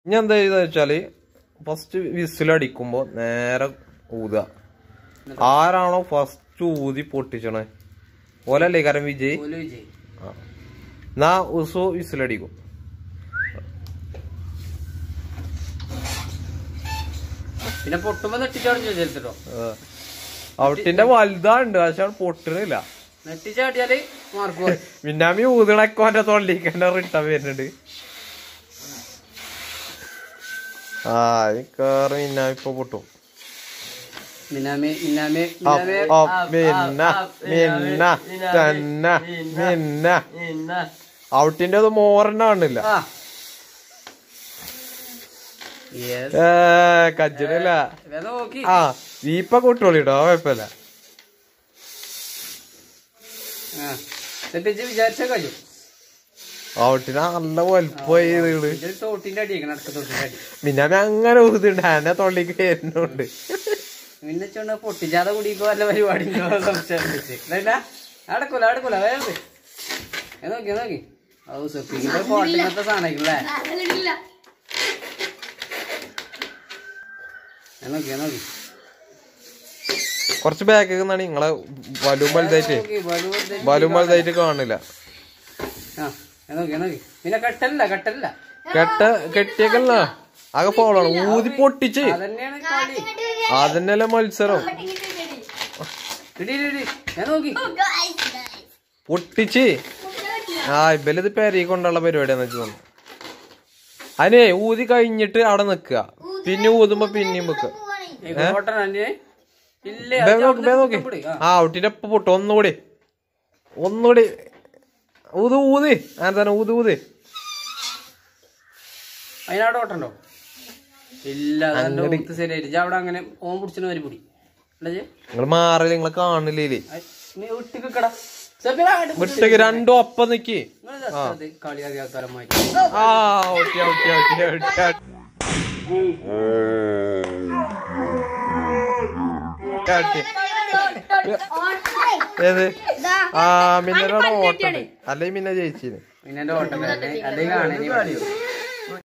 ഞാൻ എന്താ ചെയ്തെന്ന് വെച്ചാല് ഫസ്റ്റ് വിസിലടിക്കുമ്പോ നേരെ ഊതുക. ആരാണോ ഫസ്റ്റ് ഊതി പൊട്ടിച്ചണേ ഓലല്ലേ കാരണം വിജയ്. എന്നാ ഉസു വിസിലടിക്കും. പിന്നെ പൊട്ടുമ്പോ നെട്ടിച്ചാടിച്ചോ. ഔട്ടിന്റെ വലുതാണ്ട് പക്ഷെ പൊട്ടണില്ല. നെട്ടിച്ചാടിയാല് മാർക്ക്. മിന്നാമി ഊതണൊക്കെ അവന്റെ തൊള്ളിക്കന്നെ റിട്ട വരുന്നുണ്ട്. കേറി മിന്നാമി ഇപ്പൊ പൊട്ടും. ഔട്ടിന്റെ അത് മോറന്നെ കാണില്ല. കജ്ജണില്ല. വീപ്പ കൂട്ടോളിട്ടോ കുഴപ്പമില്ല. വിചാരിച്ച കഴിയും. ഔട്ടിന് നല്ല വലുപ്പമായി. പിന്നെ അങ്ങനെ ഊതുണ്ട് എന്നെ തൊള്ളിക്ക് വരുന്നുണ്ട്. പിന്നെ പൊട്ടിച്ചാതെ കുടിക്കോ വല്ല പരിപാടി അടക്കൂല അടക്കൂല വേറെ നോക്കി നോക്കി കോട്ടിങ്ങത്തെ സാധനല്ലേ. നോക്കി നോക്കി കൊറച്ച് ബാക്ക് നിന്നാണ് നിങ്ങളെ വലും വലുതായിട്ട് കാണില്ല. പിന്നെ കെട്ടല്ല കെട്ടല്ല കെട്ടിയേക്കല്ല ആകെ ഫോളാണ്. ഊതി പൊട്ടിച്ച് അതന്നെയല്ല മത്സരം. പൊട്ടിച്ച് ഇവലിത് പെരയി കൊണ്ടുള്ള പരിപാടിയാന്ന് വെച്ച് തോന്നുന്നു. അതിനെ ഊതി കഴിഞ്ഞിട്ട് അവിടെ നിക്കുക. പിന്നെ ഊതുമ്പോ പിന്നെയും വെക്കുക. ഔട്ടിന്റെ ഒപ്പം പൊട്ടും. ഒന്നുകൂടി ഊത് ഊത് അങ്ങനെ തന്നെ ഊത് ഊത്. അതിനവിടെ ഓട്ടണ്ടോ? ഇല്ല ശരിയായിട്ട് അവിടെ അങ്ങനെ ഓൻ പിടിച്ചിന് വരി പൊടി നിങ്ങൾ മാറില്ല. നിങ്ങളെ കാണില്ലേ വിട്ടക്ക് രണ്ടും ഒപ്പം നിക്ക്. ഏത് മിന്നോട് ഓട്ടം അല്ലെങ്കിൽ മിന്ന ജയിച്ചിന്. മിന്നന്റെ ഓട്ടം അല്ലെങ്കിൽ